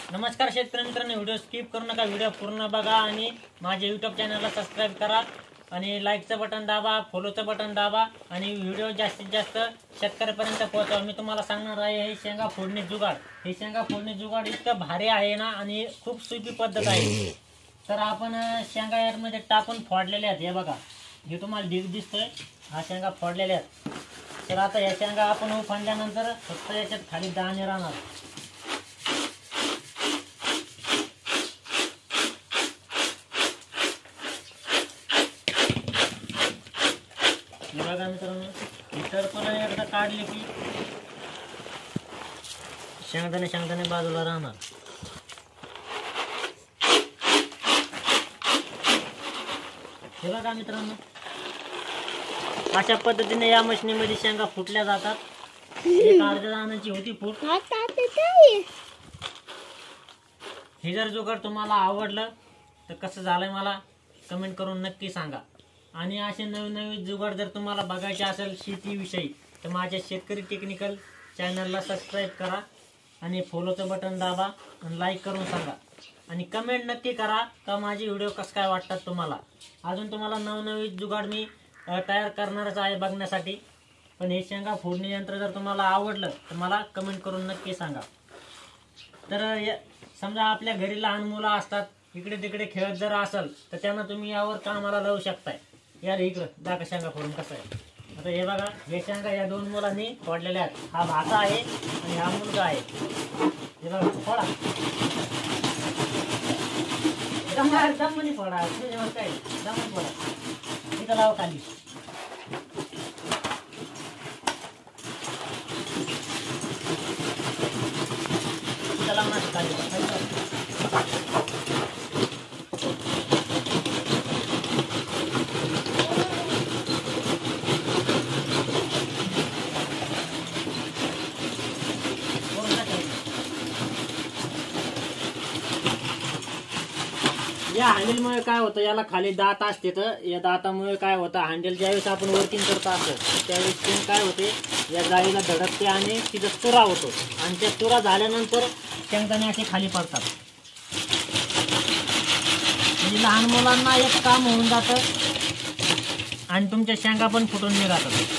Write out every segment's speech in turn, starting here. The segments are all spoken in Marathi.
नमस्कार शेतकरी मित्रांनो, व्हिडिओ स्किप करू नका, व्हिडिओ पूर्ण बघा आणि माझ्या यूट्यूब चॅनलला सबस्क्राईब करा आणि लाईकचं बटन दाबा, फॉलोचं बटन दाबा आणि व्हिडिओ जास्तीत जास्त शेतकऱ्यापर्यंत पोहोचवा। मी तुम्हाला सांगणार आहे हे शेंगा फोडणी जुगाड। हे शेंगा फोडणी जुगाड इतकं भारी आहे ना आणि खूप सोपी पद्धत आहे। तर आपण शेंगा यामध्ये टाकून फोडलेले आहेत। हे बघा, हे तुम्हाला ढीग दिसतोय, हा शेंगा फोडलेले आहेत। तर आता या शेंगा आपण उफांडल्यानंतर फक्त याच्यात खाली दाणे राहणार। बघा मित्रांनो, इतर पण एकदा काढले की शेंगदाणे बाजूला राहणार। हे बघा मित्रांनो, अशा पद्धतीने या मशीनीमध्ये शेंगा फुटल्या जातात। एक अर्ध्या दाण्याची होती फूट। हे जर जुगाड तुम्हाला आवडलं तर कसं झालंय मला कमेंट करून नक्की सांगा। आणि असे नवीन जुगाड जर तुम्हाला बघायचे असेल शेतीविषयी तर माझ्या शेतकरी टेक्निकल चॅनलला सबस्क्राईब करा आणि फॉलोचं बटन दाबा आणि लाईक करून सांगा आणि कमेंट नक्की करा का माझे व्हिडिओ कसं काय वाटतात तुम्हाला। अजून तुम्हाला नवनवीन जुगाड मी तयार करणारच आहे बघण्यासाठी। पण हे शेंगा फोडणी यंत्र जर तुम्हाला आवडलं तर मला कमेंट करून नक्की सांगा। तर समजा आपल्या घरी लहान मुलं असतात, इकडे तिकडे खेळत जर असेल तर त्यांना तुम्ही यावर कामाला लावू शकताय। यार इकडं दाखा शेंगा फोडून कसं आहे। आता हे बघा, हे शेंगा या दोन मुलांनी फोडलेल्या आहेत। हा भाचा आहे आणि हा मुलगा आहे। हे बघा, फोडा दम फोडा, काय दम फोडा, इथं लावा खाली। इथं लावणार खाली। या हँडलमुळे काय होतं, याला खाली दात असते तर या दातामुळे काय होतं, हँडल ज्यावेळेस आपण वर्किंग करत असतो त्यावेळेस काय होते, या जाळीला धडकते आणि तिचा चुरा होतो आणि त्या चुरा झाल्यानंतर शेंगदाणे असे खाली पडतात। म्हणजे लहान मुलांना एक काम होऊन जातं आणि तुमच्या शेंगा पण फुटून निघतात।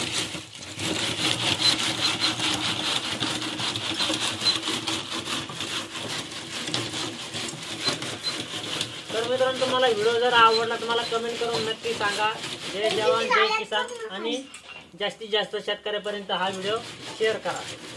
तर मित्रांनो, तुम्हाला व्हिडिओ जर आवडला तर मला कमेंट करून नक्की सांगा। जय जवान जय किसान आणि जास्तीत जास्त शेतकऱ्यापर्यंत हा व्हिडिओ शेअर करा।